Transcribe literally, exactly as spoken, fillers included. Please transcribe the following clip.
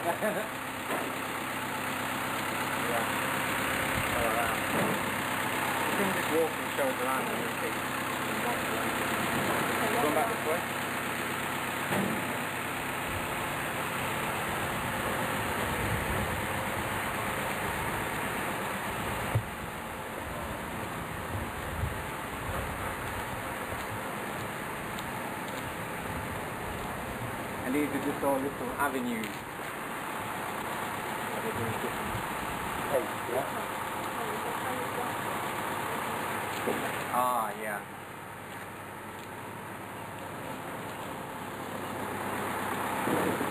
Yeah. All around. You can just walk and show us around and just see. Going back this way? And these are just all little avenues. Where they're doing different shapes, yeah? Ah, yeah.